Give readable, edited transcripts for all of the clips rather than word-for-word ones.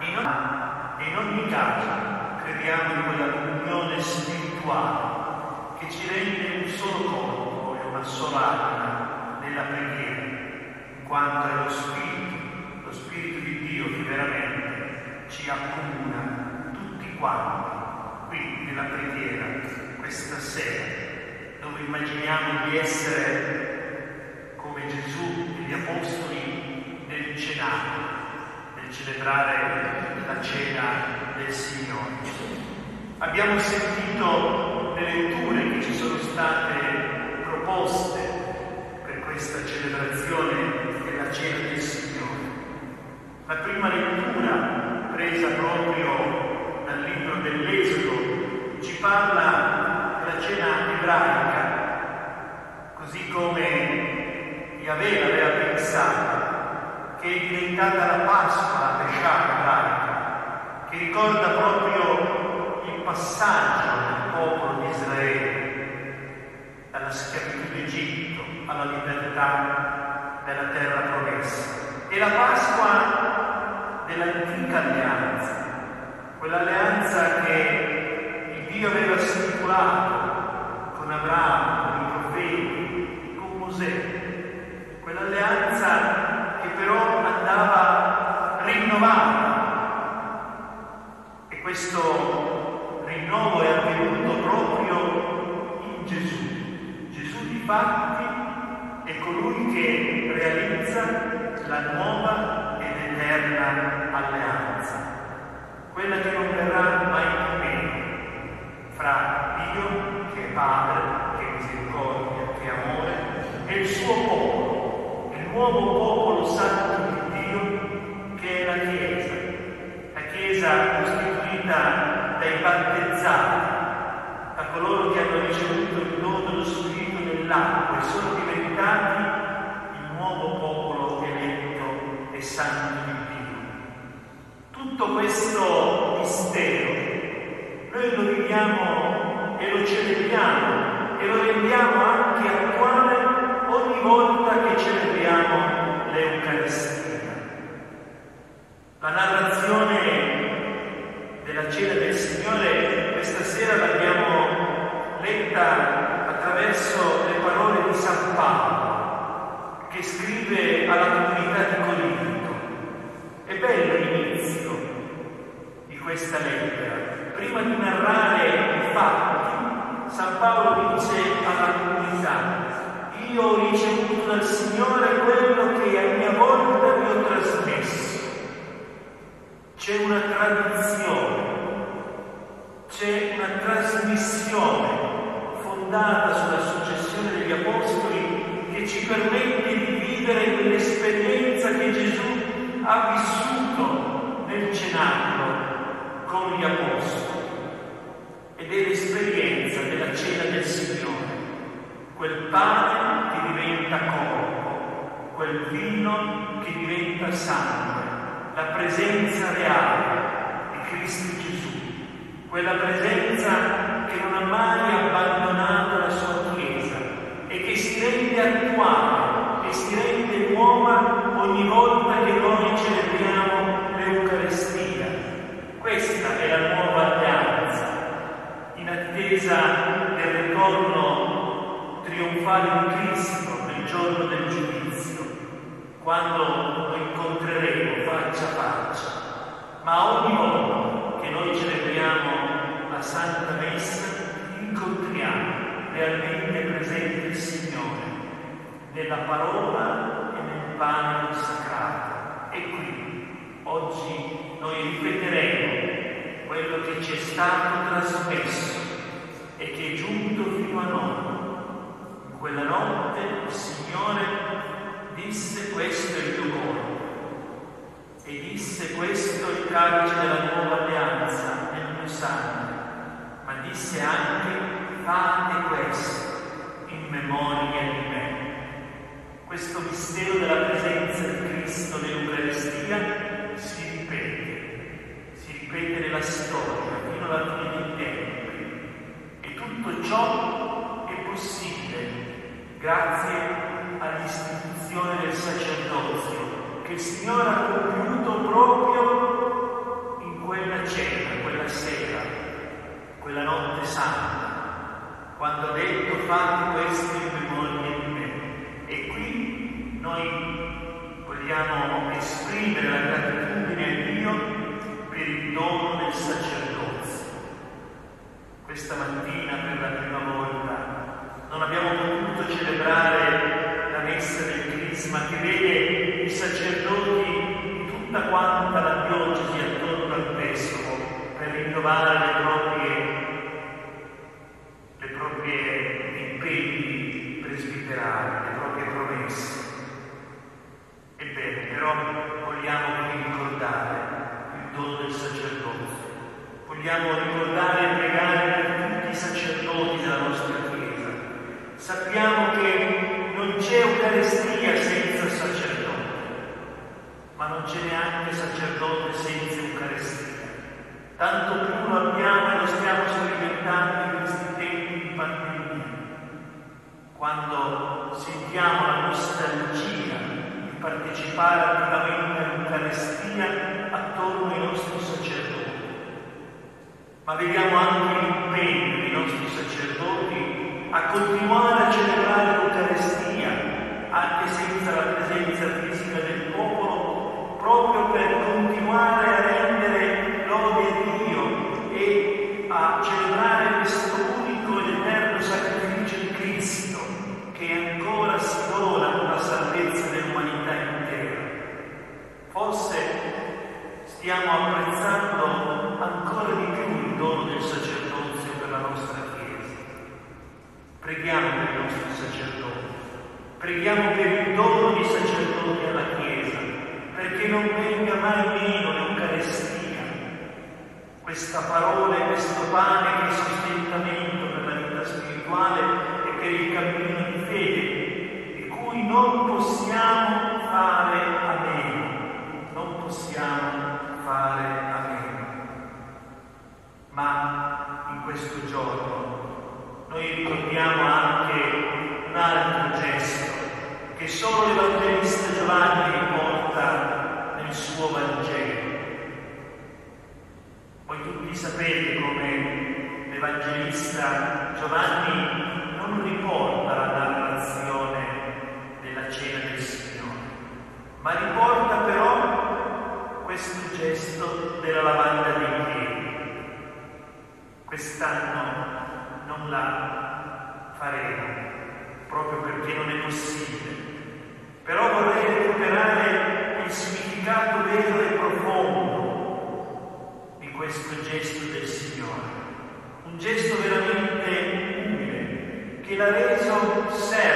in ogni caso crediamo in quella comunione spirituale che ci rende un solo corpo e una sola anima nella preghiera, in quanto è lo Spirito di Dio che veramente ci accomuna tutti quanti qui nella preghiera questa sera, dove immaginiamo di essere come Gesù e gli Apostoli nel cenacolo, nel celebrare la cena del Signore. Abbiamo sentito le letture che ci sono state proposte per questa celebrazione della cena del Signore. La prima lettura, presa proprio dal libro dell'Esodo, ci parla della cena ebraica, così come Yahweh aveva pensato, che è diventata la Pasqua, la Pescià ebraica, che ricorda proprio il passaggio del popolo di Israele dalla schiavitù d'Egitto alla libertà della terra promessa. È la Pasqua dell'antica alleanza, quell'alleanza che il Dio aveva stipulato con Abramo, con i profeti, con Mosè, quell'alleanza che però andava rinnovata. E questo rinnovo è avvenuto proprio in Gesù. Gesù difatti è colui che realizza la nuova ed eterna alleanza, quella che non verrà mai più meno, fra Dio, che è Padre, che è misericordia, che è amore, e il suo popolo, il nuovo popolo santo di Dio, che è la Chiesa costituita dai battezzati, da coloro che hanno ricevuto il dono dello Spirito nell'acqua e sono diventati il nuovo popolo eletto e santo di Dio. Tutto questo mistero noi lo viviamo e lo celebriamo e lo rendiamo anche attuale ogni volta che celebriamo l'Eucaristia. La narrazione della cena del Signore questa sera l'abbiamo letta attraverso le parole di San Paolo, che scrive alla comunità di Corinto. È bello l'inizio di questa lettera. Prima di narrare i fatti, San Paolo dice alla comunità: io ho ricevuto dal Signore quello che a mia volta vi ho trasmesso. C'è una tradizione, c'è una trasmissione fondata sulla successione degli Apostoli che ci permette di vivere quell'esperienza che Gesù ha vissuto nel cenacolo con gli Apostoli. Ed è l'esperienza della cena del Signore, quel pane che diventa corpo, quel vino che diventa sangue, la presenza reale di Cristo Gesù, quella presenza che non ha mai abbandonato la sua Chiesa e che si rende attuale e si rende nuova ogni volta che noi celebriamo l'Eucaristia. Questa è la nuova alleanza, in attesa del ritorno trionfale di Cristo nel giorno del giudizio, quando lo incontreremo faccia a faccia. Ma ogni volta che noi celebriamo la Santa Messa, incontriamo realmente presente il Signore nella parola e nel pane consacrato. E qui oggi noi ripeteremo quello che ci è stato trasmesso e che è giunto fino a noi. In quella notte il Signore disse: questo è il mio corpo, e disse: questo è il calice della nuova alleanza nel mio sangue, ma disse anche: fate questo in memoria di me. Questo mistero della presenza di Cristo nell'Eucaristia si ripete nella storia fino alla fine dei tempi, e tutto ciò è possibile grazie all'istituzione del sacerdozio che il Signore ha compiuto proprio rinnovare le proprie impegni presbiterali, le proprie promesse. Ebbene, però vogliamo qui ricordare il dono del sacerdozio. Vogliamo ricordare e pregare per tutti i sacerdoti della nostra Chiesa. Sappiamo che non c'è Eucaristia senza sacerdote, ma non c'è neanche sacerdote senza Eucaristia. Tanto più lo abbiamo e lo stiamo sperimentando in questi tempi di pandemia, quando sentiamo la nostalgia di partecipare attivamente all'Eucaristia attorno ai nostri sacerdoti. Ma vediamo anche l'impegno dei nostri sacerdoti a continuare a celebrare l'Eucaristia, anche senza la presenza fisica del popolo, proprio per continuare a rendere lode a Dio e a celebrare questo unico ed eterno sacrificio di Cristo, che ancora si dona per la salvezza dell'umanità intera. Forse stiamo apprezzando ancora di più il dono del sacerdozio per la nostra Chiesa. Preghiamo per i nostri sacerdoti, preghiamo per il dono di sacerdoti alla Chiesa, perché non venga mai meno l'Eucaristia, questa parola e questo pane che è sostentamento per la vita spirituale e per il cammino di fede, di cui non possiamo fare a meno, non possiamo fare a meno. Ma in questo giorno noi ricordiamo anche un altro gesto che solo l'Evangelista Giovanni riporta nel suo Vangelo. Voi tutti sapete come l'Evangelista Giovanni non riporta la narrazione della cena del Signore, ma riporta però questo gesto della lavanda dei piedi. Quest'anno non la faremo, proprio perché non è possibile. Però vorrei recuperare il significato vero e profondo di questo gesto del Signore. Un gesto veramente umile, che l'ha reso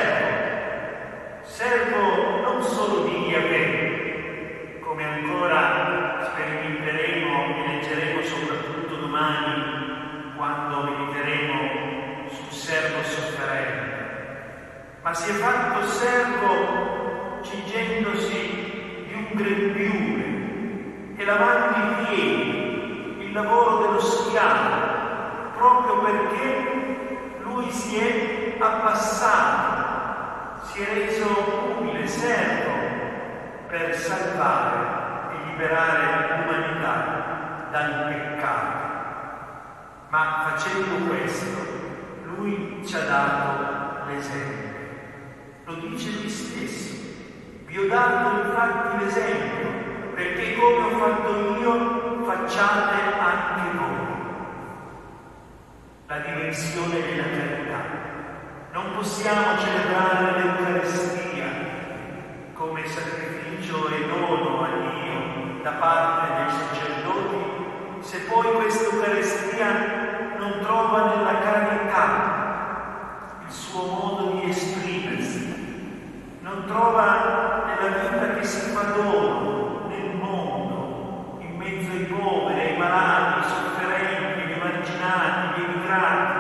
servo non solo di Yahweh, come ancora sperimenteremo e leggeremo soprattutto domani, quando mediteremo sul servo sofferente, ma si è fatto servo cingendosi di un grembiule e lavando i piedi, il lavoro dello schiavo, proprio perché lui si è abbassato, si è reso umile, servo, per salvare e liberare l'umanità dal peccato. Ma facendo questo, lui ci ha dato l'esempio. Lo dice lui stesso. Vi ho dato infatti l'esempio, perché come ho fatto io, facciate anche voi. La dimensione della carità. Non possiamo celebrare l'Eucaristia come sacrificio e dono a Dio da parte dei sacerdoti, se poi questa Eucaristia non trova nella carità il suo modo di esprimersi, non trova nella vita che si fa dono nel mondo, in mezzo ai poveri, ai malati, ai sofferenti, agli emarginati, agli emigrati.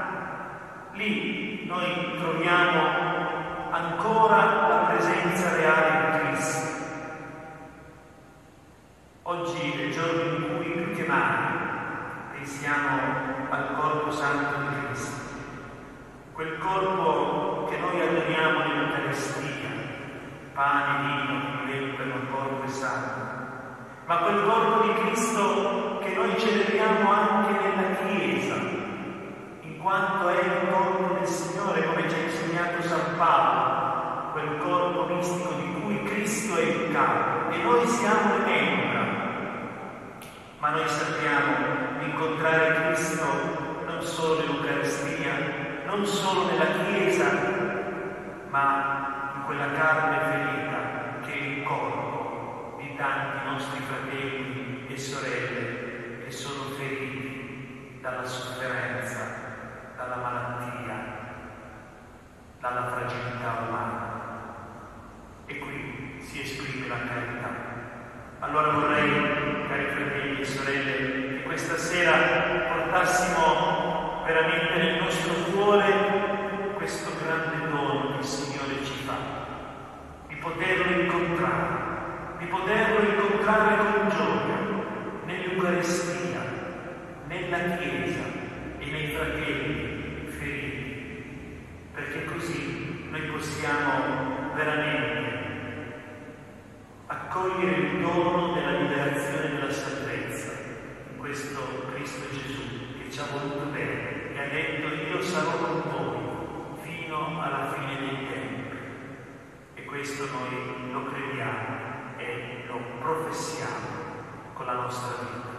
Lì noi troviamo ancora la presenza reale di Cristo. Oggi è il giorno in cui più che mai pensiamo al corpo santo di Cristo, quel corpo che noi adoriamo nell'Eucaristia, pane, vino, che diventano corpo e sangue, ma quel corpo di Cristo che noi celebriamo anche nella Chiesa, in quanto è il corpo del Signore, come ci ha insegnato San Paolo, quel corpo mistico di cui Cristo è il capo e noi siamo le membra. Ma noi sappiamo di incontrare Cristo non solo nell'Eucaristia, non solo nella Chiesa, ma in quella carne ferita che è il corpo di tanti nostri fratelli e sorelle che sono feriti dalla sofferenza, dalla malattia, dalla fragilità umana. E qui si esprime la carità. Allora vorrei, cari fratelli e sorelle, che questa sera portassimo veramente nel nostro cuore questo grande dono che il Signore ci fa, di poterlo incontrare con gioia nell'Eucaristia, nella Chiesa e nei fratelli feriti, perché così noi possiamo veramente accogliere il dono della liberazione e della salvezza in questo Cristo Gesù che ci ha voluto bene e ha detto: io sarò con voi fino alla fine dei tempi. E questo noi lo crediamo e lo professiamo con la nostra vita.